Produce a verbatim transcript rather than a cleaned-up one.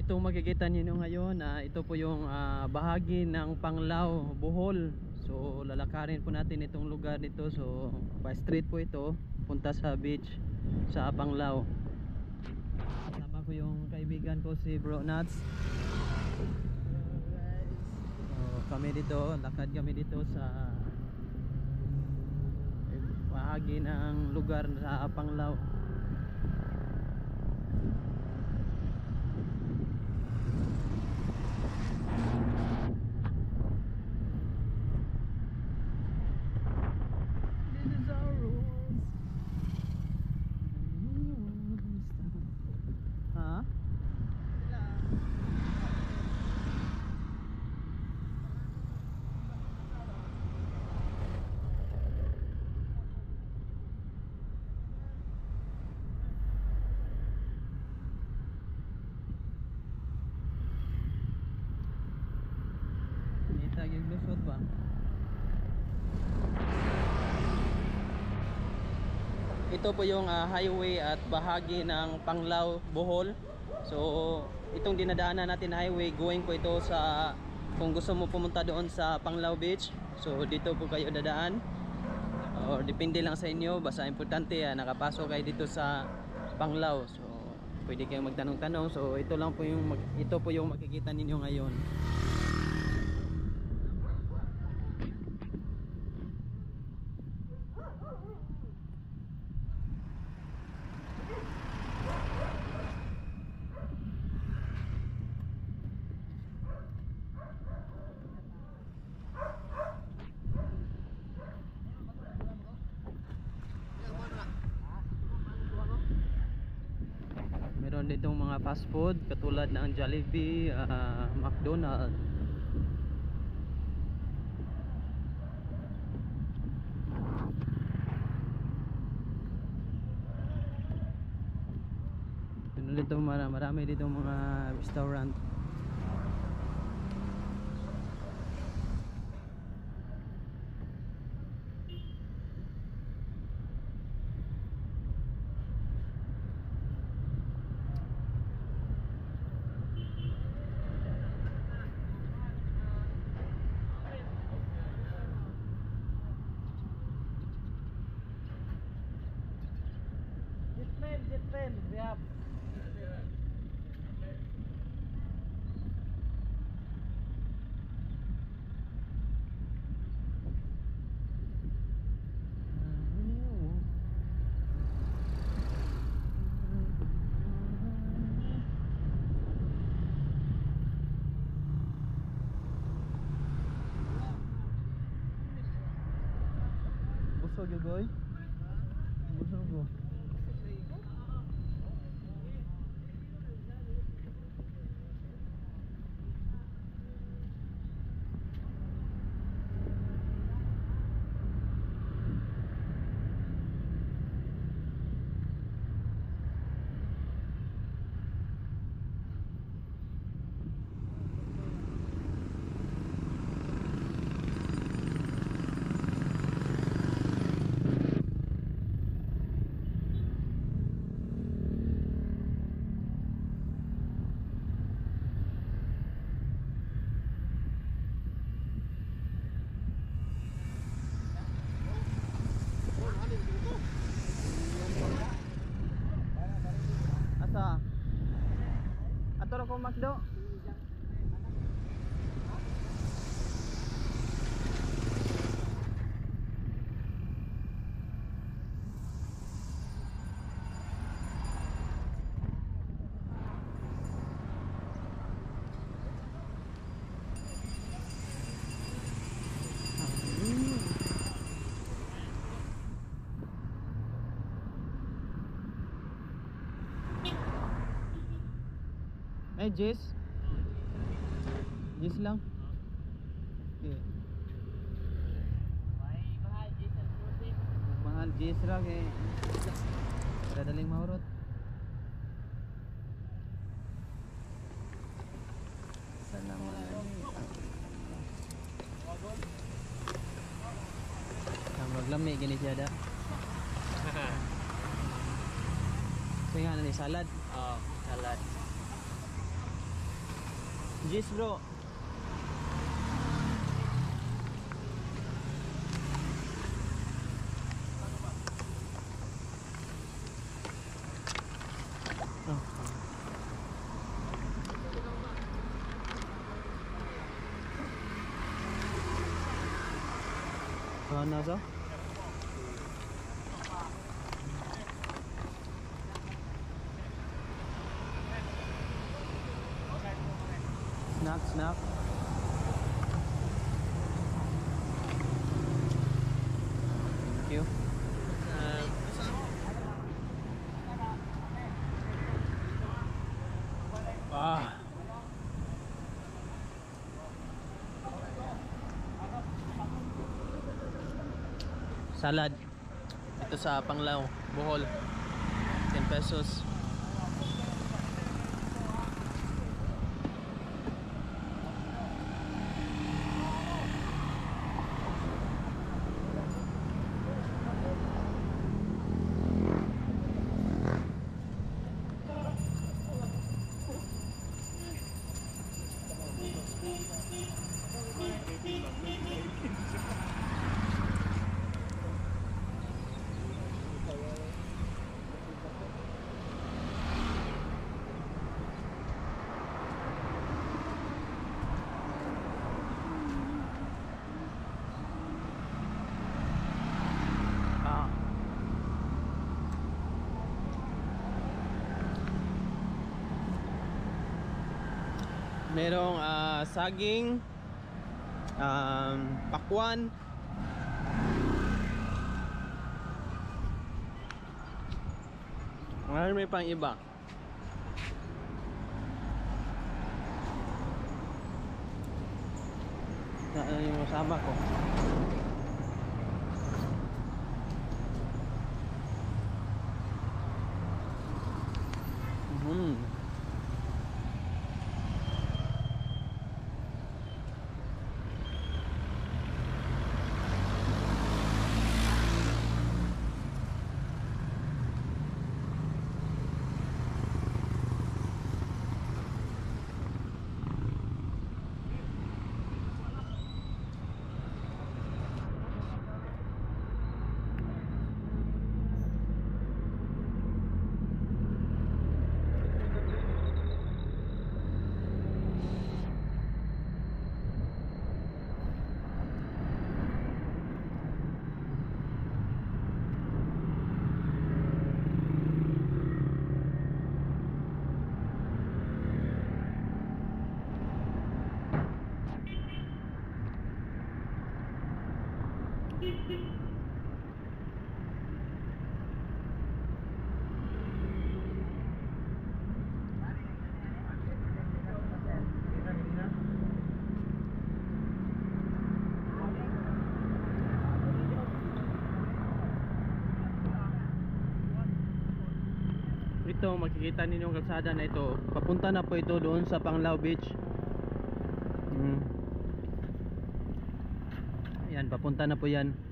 itong makikita niyo ngayon, uh, ito po yung uh, bahagi ng Panglao, Bohol. So lalakarin po natin itong lugar dito. So by street po ito punta sa beach sa Panglao. Kasama ko yung kaibigan ko si Bro Nuts. So kami dito, lakad kami dito sa bahagi ng lugar sa Panglao. Lusot ba? Ito po yung uh, highway at bahagi ng Panglao, Bohol. So itong dinadaanan natin highway, going po ito sa, kung gusto mo pumunta doon sa Panglao Beach, so dito po kayo dadaan, or depende lang sa inyo. Basta importante uh, nakapasok kayo dito sa Panglao. So pwede kayong magtanong-tanong. So ito lang po yung ito po yung makikita ninyo ngayon. Meron ditong mga fast food katulad ng Jollibee, uh, McDonald's. Meron ditong marami ditong mga restaurant. Siap. Busog yo goy. Busog go. Asa? Ato ko Macdo. Eh, Jess? Jess lang? Okay. Mahal Jess ang puti. Mahal Jess lang eh. Para daling maurot. Salamat. Ang maglami gini siya da. Kaya nga na ni salad. Oh, salad. Jis bro. Sana sa? Snack, snack. Thank you. Ah. Salad. Ito sa Panglao, Bohol. ten pesos. Ah. Merong ah, saging, um, pakwan, ngayon may pang iba. Na ano yung kasama ko. Mhm. Ito makikita ninyo ang kalsada na ito. Papunta na po ito doon sa Panglao Beach. Hmm. Ayan, papunta na po yan.